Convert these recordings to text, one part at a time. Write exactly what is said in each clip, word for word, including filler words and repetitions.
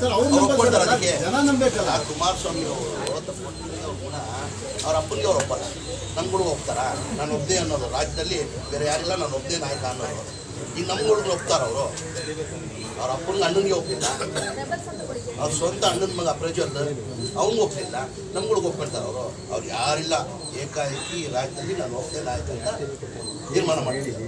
ಒಪ್ಕೊಳ್ತಾರೆ. ಅದಕ್ಕೆ ಕುಮಾರಸ್ವಾಮಿ ಅವರು ಕೂಡ ಅವ್ರ ಅಪ್ಪನಿಗೆ ಅವ್ರು ಒಪ್ಪಲ್ಲ, ನಮ್ಗಳು ಒಪ್ತಾರ. ನಾನು ಒಬ್ಬನೇ ಅನ್ನೋದು ರಾಜ್ಯದಲ್ಲಿ ಬೇರೆ ಯಾರಿಲ್ಲ, ನಾನು ಒಬ್ಬನೇ ನಾಯಕ ಅನ್ನೋದು. ಈಗ ನಮ್ಗಳಿಗೆ ಒಪ್ತಾರ ಅವರು. ಅವ್ರ ಅಪ್ಪನಿಗೆ ಅಣ್ಣನಿಗೆ ಒಪ್ಪಿಲ್ಲ, ಅವ್ರ ಸ್ವಂತ ಅಣ್ಣನ ಮಗ ಪ್ರಜ್ವಲ್ ಅವ್ನಿಗೆ ಒಪ್ಪಿಲ್ಲ, ನಮ್ಗಳಿಗೆ ಒಪ್ಕೊಳ್ತಾರೆ ಅವರು. ಅವ್ರು ಯಾರಿಲ್ಲ, ಏಕಾಏಕಿ ರಾಜ್ಯದಲ್ಲಿ ನಾನು ಒಬ್ಬನೇ ನಾಯಕ ಅಂತ ತೀರ್ಮಾನ ಮಾಡ್ತೀನಿ.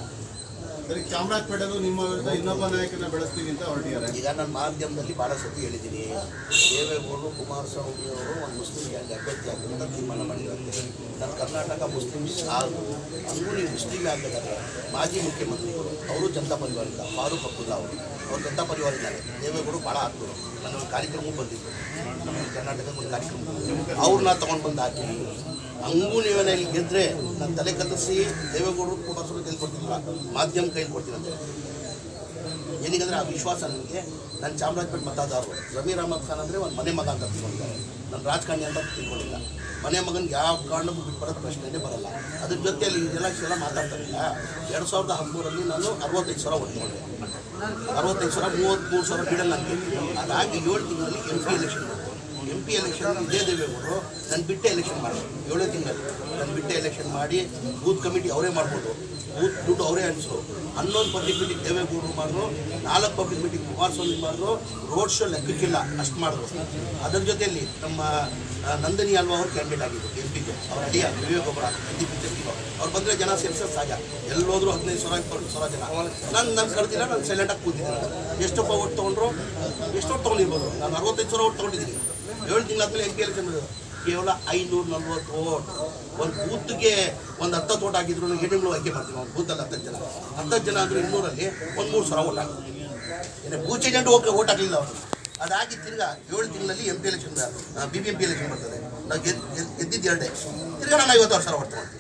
ಚಾಮರಾಜಪೇಟೆಲ್ಲೂ ನಿಮ್ಮ ವಿರುದ್ಧ ಇನ್ನೊಬ್ಬ ನಾಯಕನ ಬೆಳೆಸ್ತೀವಿ ಅಂತ ಹೊರಟಿದ್ದಾರೆ. ಈಗ ನಾನು ಮಾಧ್ಯಮದಲ್ಲಿ ಭಾಳ ಸತಿ ಹೇಳಿದ್ದೀನಿ, ದೇವೇಗೌಡರು ಕುಮಾರಸ್ವಾಮಿ ಅವರು ಒಂದು ಮುಸ್ಲಿಂ ಗ್ಯಾಂಗ್ ಅಭ್ಯರ್ಥಿ ಆಗಬೇಕಂತ ತೀರ್ಮಾನ ಮಾಡಿದ್ದಾರೆ. ನಾನು ಕರ್ನಾಟಕ ಮುಸ್ಲಿಮ್ಸ್ ಹಾಗೂ ಹಂಗೂ ನೀವು ಮುಸ್ಲಿಂ ಆಗಬೇಕಾದ್ರೆ ಮಾಜಿ ಮುಖ್ಯಮಂತ್ರಿಗಳು ಅವರು ಜನತಾ ಪರಿವಾರದಿಂದ ಫಾರೂಕ್ ಅಬ್ದುಲ್ಲಾ ಅವರು ಅವ್ರು ಜನತಾ ಪರಿವಾರದಿದ್ದಾರೆ. ದೇವೇಗೌಡರು ಭಾಳ ಆಗ್ತರು. ನನ್ನ ಒಂದು ಕಾರ್ಯಕ್ರಮಕ್ಕೆ ಬಂದಿದ್ದು, ನಮ್ಮ ಕರ್ನಾಟಕಕ್ಕೆ ಒಂದು ಕಾರ್ಯಕ್ರಮ ಅವ್ರನ್ನ ತೊಗೊಂಡು ಬಂದು ಹಾಕಿ ಹಂಗೂ ನೀವೇನ ಇಲ್ಲಿ ಗೆದ್ದರೆ ನಾನು ತಲೆ ಕತ್ತರಿಸಿ ದೇವೇಗೌಡರು ಕುಮಾರಸ್ವಾಮಿ ಕೈಲಿ ಕೊಡ್ತಿಲ್ಲ, ಮಾಧ್ಯಮ ಕೈಲಿ ಕೊಡ್ತೀನಂತೆ. ಏನಿಗಂದರೆ ಆ ವಿಶ್ವಾಸ ನನಗೆ. ನನ್ನ ಚಾಮರಾಜಪೇಟೆ ಮತದಾರರು ಜಮೀರ್ ಅಹಮದ್ ಖಾನ್ ಅಂದರೆ ಒಂದು ಮನೆ ಮಗ ಅಂತ ತಿಳ್ಕೊಂಡಿದ್ದಾರೆ. ನನ್ನ ರಾಜಕಾರಣಿ ಅಂತ ತಿಳ್ಕೊಂಡಿಲ್ಲ. ಮನೆ ಮಗನಿಗೆ ಯಾವ ಕಾರಣಕ್ಕೂ ಬಿಟ್ಬರೋದು ಪ್ರಶ್ನೆನೇ ಬರಲ್ಲ. ಅದ್ರ ಜೊತೆಯಲ್ಲಿ ಇದೆಲ್ಲ ಇಷ್ಟೆಲ್ಲ ಮಾತಾಡ್ತಾರಿಲ್ಲ. ಎರಡು ಸಾವಿರದ ಹದಿಮೂರರಲ್ಲಿ ನಾನು ಅರವತ್ತೈದು ಸಾವಿರ ಒಟ್ಕೊಂಡೆ. ಅರವತ್ತೈದು ಸಾವಿರ ಮೂವತ್ತ್ಮೂರು ಸಾವಿರ ಬಿಡಲ್ಲ ನನಗೆ. ಅದಾಗಿ ಏಳು ತಿಂಗಳಲ್ಲಿ M P election M P election ಇದೇ ದೇವೇಗೌಡರು ನನ್ನ ಬಿಟ್ಟೆ ಎಲೆಕ್ಷನ್ ಮಾಡಿ ಏಳೇ ತಿಂಗಳಲ್ಲಿ ನನ್ನ ಬಿಟ್ಟೆ ಎಲೆಕ್ಷನ್ ಮಾಡಿ ಬೂತ್ ಕಮಿಟಿ ಅವರೇ ಮಾಡ್ಬೋದು, ಬೂತ್ ದುಡ್ಡು ಅವರೇ ಅನಿಸು. ಹನ್ನೊಂದು ಪಬ್ಲಿಕ್ ಮೀಟಿಂಗ್ ದೇವೇಗೌಡರು ಮಾಡಿದ್ರು, ನಾಲ್ಕು ಪಬ್ಲಿಕ್ ಮೀಟಿಂಗ್ ಕುಮಾರಸ್ವಾಮಿ ಮಾಡಿದ್ರು, ರೋಡ್ ಶೋ ಲೆಕ್ಕಕ್ಕಿಲ್ಲ ಅಷ್ಟು ಮಾಡಿದ್ರು. ಅದರ ಜೊತೆಯಲ್ಲಿ ನಮ್ಮ ನಂದಿನಿ ಅಲ್ವಾ ಅವರು ಕ್ಯಾಂಡಿಡೇಟ್ ಆಗಿದ್ದು ಎಂ ಪಿಗೆ. ಅವ್ರ ಅಡಿಯ ವಿವೇಕೊಬ್ಬರ ಎಂ ಪಿ ಅವ್ರು ಬಂದರೆ ಜನ ಸೇರಿಸೋದು ಸಹಜ. ಎಲ್ಲೋದ್ರು ಹದಿನೈದು ಸಾವಿರ ಇಪ್ಪತ್ತು ಸಾವಿರ ಜನ. ನಾನು ನಾನು ಕಳೆದಿಲ್ಲ, ನಾನು ಸೈಲೆಂಟಾಗಿ ಕೂತಿದ್ದೀನಿ. ಎಷ್ಟಪ್ಪ ಓಟ್ ತೊಗೊಂಡ್ರು, ಎಷ್ಟೊಟ್ಟು ತೊಗೊಂಡಿರ್ಬೋದು. ನಾನು ಅರವತ್ತೈದು ಸಾವಿರ ಓಟ್ ತೊಗೊಂಡಿದ್ದೀನಿ. ಏಳು ತಿಂಗಳಾದ್ಮೇಲೆ ಎಂ ಪಿ ಎಲೆಕ್ಷನ್ ಮಾಡಿದ್ರು. ಕೇವಲ ಐನೂರ ನಲ್ವತ್ತು ಓಟ್. ಒಂದು ಬೂತ್ಗೆ ಒಂದು ಹತ್ತತ್ತು ಓಟ್ ಆಗಿದ್ರು ಹೆಣ್ಣುಗಳು ಆಯ್ಕೆ ಮಾಡ್ತೀವಿ. ಒಂದು ಬೂತಲ್ಲಿ ಹತ್ತತ್ತು ಜನ ಹತ್ತತ್ತು ಜನ ಅಂದರೆ ಇನ್ನೂರಲ್ಲಿ ಒಂದು ಮೂರು ಸಾವಿರ ಓಟ್ ಆಗ್ತದೆ. ಏನೇ ಬೂತ್ ಏಜೆಂಟ್ ಹೋಗಿ ಓಟ್ ಆಗಲಿಲ್ಲ ಅವರು. ಅದಾಗಿ ತಿರ್ಗಾ ಏಳು ತಿಂಗಳಲ್ಲಿ M P election B B M P election ಬರ್ತದೆ. ನಾವು ಗೆದ್ದು ಗೆದ್ದಿದ್ದು ಎರಡೇ. ತಿರ್ಗಾ ನಾನು ಐವತ್ತಾರು ಸಾವಿರ ಓಟ್ ತೊಗೊಳ್ತೀನಿ.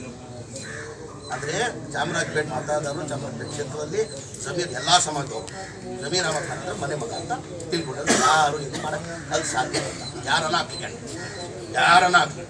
ಅಂದರೆ ಚಾಮರಾಜಪೇಟೆ ಮತದಾರರು ಚಾಮರಾಜಪೇಟೆ ಕ್ಷೇತ್ರದಲ್ಲಿ ಜಮೀರ್ ಎಲ್ಲ ಸಮಾಜದವರು ಜಮೀರ್ ಅಹಮದ್ ಖಾನ್ ಅಂದರೆ ಮನೆ ಮಗ ಅಂತ ತಿಳ್ಕೊಂಡ್ರೆ ಯಾರು ಇದು ಮಾಡೋಕ್ಕೆ ಅದು ಸಾಧ್ಯ ಇಲ್ಲ. ಯಾರನ್ನ ಹಾಕ್ಲಿಕ್ಕೆ ಯಾರನ್ನ ಹಾಕ್ಲಿ.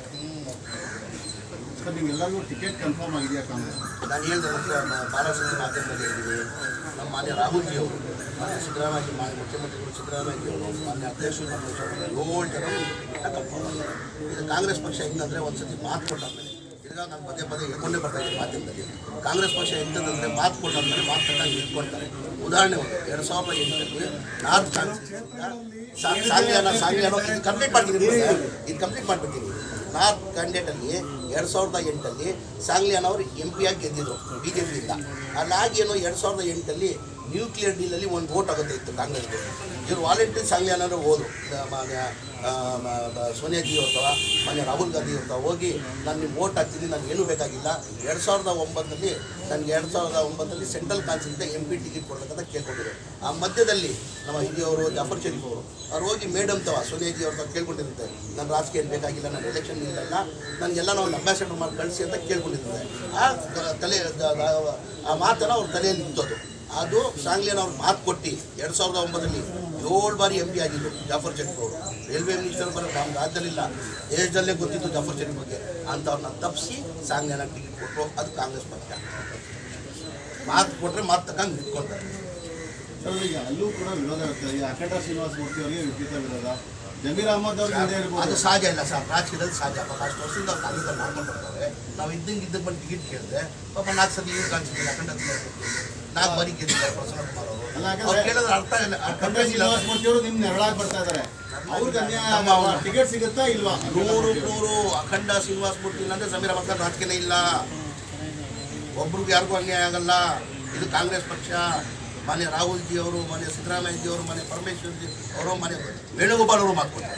ಸರ್ ನಿಮ್ಗೆಲ್ಲರಿಗೂ ಟಿಕೆಟ್ ಕನ್ಫರ್ಮ್ ಆಗಿದೆಯಾ ಕಾಂಗ್ರೆಸ್? ನಾನು ಹೇಳಿದೆ ಭಾಳ ಸತಿ ಮಾಧ್ಯಮದಲ್ಲಿ ಹೇಳಿದ್ದೀನಿ. ನಮ್ಮ ಮಾನ್ಯ ರಾಹುಲ್ ಜಿ ಅವರು, ಮಾನ್ಯ ಸಿದ್ದರಾಮಯ್ಯ, ಮಾನ್ಯ ಮುಖ್ಯಮಂತ್ರಿಗಳು ಸಿದ್ದರಾಮಯ್ಯ ಅವರು, ಮಾನ್ಯ ಅಧ್ಯಕ್ಷರು ಏಳು ಜನ ಟಿಕೆಟ್ನ ಕನ್ಫರ್ಮ್ ಆಗಿದೆ. ಇದು ಕಾಂಗ್ರೆಸ್ ಪಕ್ಷ ಹೆಂಗಂದರೆ ಒಂದು ಸತಿ ಮಾತು ಕೊಟ್ಟಾದ್ಮೇಲೆ ತಿರ್ಗಾ ನಾನು ಪದೇ ಪದೇ ಹೇಳ್ಕೊಂಡೇ ಬರ್ತಾ ಇದ್ದೀನಿ ಮಾಧ್ಯಮದಲ್ಲಿ. ಕಾಂಗ್ರೆಸ್ ಪಕ್ಷ ಎಂಥದಂದರೆ ಮಾತು ಕೊಟ್ಟಾದ್ಮೇಲೆ ಮಾತು ಕಟ್ಟಾಗಿ ಇಟ್ಕೊಳ್ತಾರೆ. ಉದಾಹರಣೆ ಒಂದು ಎರಡು ಸಾವಿರದ ಎಂಟರಲ್ಲಿ ನಾರ್ತ್ ಸಾಂಗ್ಲಿಯಾನ ಸಾಂಗ್ಲಿಯಾನೋ ಇದು ಕಂಪ್ಲೀಟ್ ಮಾಡ್ತೀನಿ ಇದು ಕಂಪ್ಲೀಟ್ ಮಾಡಿಬಿಡ್ತೀನಿ ನಾರ್ತ್ ಕ್ಯಾಂಡಿಡೇಟಲ್ಲಿ ಎರಡು ಸಾವಿರದ ಎಂಟಲ್ಲಿ ಸಾಂಗ್ಲಿಯಾನವರು ಎಂ ಪಿ ಆಗಿ ಗೆದ್ದಿದ್ರು ಬಿ ಜೆ ಪಿಯಿಂದ. ಅಲ್ಲಾಗಿ ಏನೋ ಎರಡು ಸಾವಿರದ ಎಂಟಲ್ಲಿ ನ್ಯೂಕ್ಲಿಯರ್ ಡೀಲಲ್ಲಿ ಒಂದು ವೋಟ್ ಆಗುತ್ತೆ ಇತ್ತು ಕಾಂಗ್ರೆಸ್ಗೆ. ಇವರು ವಾಲಂಟ್ರಿ ಸಾಂಗ್ಲಿಯಾನವರು ಹೋದರು. ಮಾನ್ಯ ಸೋನಿಯಾಜಿ ಅವ್ರತವ ಮಾನ್ಯ ರಾಹುಲ್ ಗಾಂಧಿ ಅವ್ರತವ ಹೋಗಿ ನಾನು ನಿಮ್ಮ ವೋಟ್ ಹಾಕ್ತೀನಿ, ನನಗೆ ಏನೂ ಬೇಕಾಗಿಲ್ಲ. ಎರಡು ಸಾವಿರದ ಒಂಬತ್ತರಲ್ಲಿ ನನಗೆ ಎರಡು ಸಾವಿರದ ಒಂಬತ್ತರಲ್ಲಿ ಸೆಂಟ್ರಲ್ ಕಾನ್ಸಿಲಿಂದ ಎಂ ಪಿ ಟಿಕೆಟ್ ಕೊಡಬೇಕಂತ ಕೇಳ್ಕೊಂಡಿದ್ರು. ಆ ಮಧ್ಯದಲ್ಲಿ ನಮ್ಮ ಹಿರಿಯವರು ಜಾಫರ್ ಶರೀಫ್ ಅವರು ಅವ್ರು ಹೋಗಿ ಮೇಡಮ್ ತವ ಸೋನಿಯಾಜಿ ಅವ್ರ ಕೇಳ್ಕೊಂಡಿರುತ್ತೆ, ನನ್ನ ರಾಜಕೀಯ ಏನು ಬೇಕಾಗಿಲ್ಲ, ನನ್ನ ಎಲೆಕ್ಷನ್ ಇಲ್ಲಲ್ಲ, ನನಗೆಲ್ಲ ಒಂದು ಅಂಬಾಸಿಡರ್ ಮಾಡಿ ಕಳಿಸಿ ಅಂತ ಕೇಳ್ಕೊಂಡಿರ್ತಾರೆ. ಆ ತಲೆ ಆ ಮಾತನ್ನು ಅವ್ರ ತಲೆಯಲ್ಲಿ ನಿಂತೋದು. ಅದು ಸಾಂಗ್ಲಿಯಾನ ಅವ್ರು ಮಾತು ಕೊಟ್ಟು ಎರಡು ಸಾವಿರದ ಒಂಬತ್ತರಲ್ಲಿ ಏಳು ಬಾರಿ ಎಂ ಪಿ ಆಗಿದ್ದು ಜಾಫರ್ ಶರೀಫ್ ಅವರು. ರೈಲ್ವೆ ಮಿನಿಸ್ಟರ್ ಬರೋ ನಮ್ಮ ರಾಜ್ಯದಲ್ಲಿಲ್ಲ, ದೇಶದಲ್ಲೇ ಗೊತ್ತಿತ್ತು ಜಾಫರ್ ಶರೀಫ್ ಬಗ್ಗೆ. ಅಂಥವ್ರನ್ನ ತಪ್ಪಿಸಿ ಸಾಂಗ್ಲಿಯಾನ ಟಿಕೆಟ್ ಕೊಟ್ಟರು. ಅದು ಕಾಂಗ್ರೆಸ್ ಪಕ್ಷ ಮಾತು ಕೊಟ್ಟರೆ ಮಾತು ತಕ್ಕಂಗೆ ನಿಂತ್ಕೊಳ್ತಾರೆ. ಸರ್ ಈಗ ಅಲ್ಲೂ ಕೂಡ ವಿರೋಧ ಇರ್ತದೆ. ಈಗ ಅಖಂಡ ಶ್ರೀನಿವಾಸ ಮೂರ್ತಿ ಅವರಿಗೆ ವಿಪರೀತ ವಿರೋಧ, ಜಮೀರ್ ಅಹಮದ್ ಅವ್ರಿಗೆ ಅದು ಸಹಜ ಇಲ್ಲ ಸರ್, ರಾಜಕೀಯದಲ್ಲಿ ಸಹಜ. ಪಾಪ ಅಷ್ಟು ವರ್ಷದಿಂದ ಅವ್ರು ಕಾಂಗ್ರೆಸ್ ಮಾಡ್ಕೊಂಡು ಬರ್ತಾರೆ. ನಾವು ಇದ್ದಂಗೆ ಇದ್ದಂಗೆ ಬಂದು ಟಿಕೆಟ್ ಕೇಳಿದ್ರೆ ಪಾಪ ನಾಲ್ಕು ಸಲ ಇವ್ರು ಕಾಣಿಸ್ತಿಲ್ಲ, ಅಖಂಡ ನಾಲ್ಕು ಬಾರಿ ಗೆದ್ದಿದ್ದಾರೆ ಪ್ರಸನ್ನ ಕುಮಾರ್ ಅವರು. ಕೇಳಿದ್ರೆ ಅರ್ಥ ಇಲ್ಲ. ಅಖಂಡ ಶ್ರೀನಿವಾಸ ಮೂರ್ತಿ ಅವರು ನಿಮ್ಮ ನೆರಳಾಗಿ ಬರ್ತಾ ಇದ್ದಾರೆ. ಅವ್ರಿಗೆ ಅನ್ಯಾಯ ಟಿಕೆಟ್ ಸಿಗುತ್ತಾ ಇಲ್ವಾ? ನೂರು ನೂರು ಅಖಂಡ ಶ್ರೀನಿವಾಸ ಮೂರ್ತಿ ಇಲ್ಲಾಂದ್ರೆ ಜಮೀರ್ ಅಹಮದ್ ಖಾನ್ ರಾಜಕೀಯನೇ ಇಲ್ಲ. ಒಬ್ರಿಗೂ ಯಾರಿಗೂ ಅನ್ಯಾಯ ಆಗಲ್ಲ. ಇದು ಕಾಂಗ್ರೆಸ್ ಪಕ್ಷ. ಮಾನ್ಯ ರಾಹುಲ್ ಜಿ ಅವರು, ಮಾನ್ಯ ಸಿದ್ದರಾಮಯ್ಯ ಜಿ ಅವರು, ಮಾನ್ಯ ಪರಮೇಶ್ವರ್ ಜಿ ಅವರು, ಮಾನ್ಯ ವೇಣುಗೋಪಾಲ್ ಅವರು ಮಾಡ್ಕೊಡ್ತಾರೆ.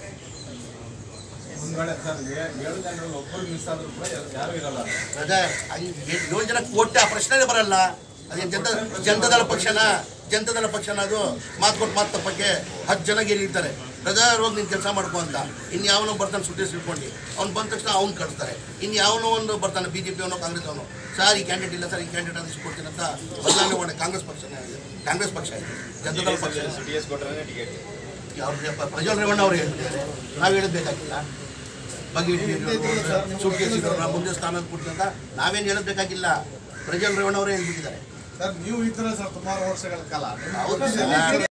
ರಜಾ ಏಳು ಜನ ಕೊಟ್ಟೆ ಆ ಪ್ರಶ್ನೆನೇ ಬರಲ್ಲ. ಅದೇನು ಜನತಾ ಜನತಾದಳ ಪಕ್ಷನ ಜನತಾದಳ ಪಕ್ಷನ ಅದು ಮಾತು ಕೊಟ್ಟು ಮಾತು ತಪ್ಪಕ್ಕೆ ಹತ್ತು ಜನ ಗೆಲ್ಲಿರ್ತಾರೆ. ರಜಾ ಹೋಗಿ ನೀನು ಕೆಲಸ ಮಾಡ್ಕೊ ಅಂತ. ಇನ್ನು ಯಾವನೋ ಬರ್ತಾನೆ ಸುಟ್ಟೇಸ್ ಇಟ್ಕೊಂಡು ಅವ್ನು ಬಂದ ತಕ್ಷಣ ಅವ್ನು ಕಳಿಸ್ತಾರೆ. ಇನ್ನು ಯಾವನೋ ಒಂದು ಬರ್ತಾನೆ ಬಿ ಜೆ ಪಿ ಅವನು ಕಾಂಗ್ರೆಸ್ ಅವನು, ಸರ್ ಈ ಕ್ಯಾಂಡಿಡೇಟ್ ಇಲ್ಲ ಸರ್ ಈ ಕ್ಯಾಂಡಿಡೇಟ್ ಅಂತ ಇಸ್ಕೊಡ್ತೀನಿ ಅಂತ ಬದಲಾವಣೆ ಮಾಡಿ ಕಾಂಗ್ರೆಸ್ ಪಕ್ಷನೇ ಆಗಿದೆ. ಕಾಂಗ್ರೆಸ್ ಪಕ್ಷ ಆಯಿತು, ಜನತಾದಳ ಪಕ್ಷ. ಅವ್ರ ಪ್ರಜ್ವಲ್ ರೇವಣ್ಣ ಅವ್ರು ಹೇಳ್ತಿದ್ದಾರೆ, ನಾವು ಹೇಳಬೇಕಾಗಿಲ್ಲ. ಬಗ್ಗೆ ಸುಟ್ಕೇಸಿದ್ರು ನಾವು ಮುಂದೆ ಸ್ಥಾನ ಕೊಡ್ತೀವಿ ಅಂತ ನಾವೇನು ಹೇಳಬೇಕಾಗಿಲ್ಲ. ಪ್ರಜ್ವಲ್ ರೇವಣ್ಣ ಅವರೇ ಹೇಳ್ಬಿಟ್ಟಿದ್ದಾರೆ. ಸರ್ ನೀವು ಈ ಥರ ಸರ್ ಸುಮಾರು ವರ್ಷಗಳ ಕಾಲ ಹೌದು ಸರ್.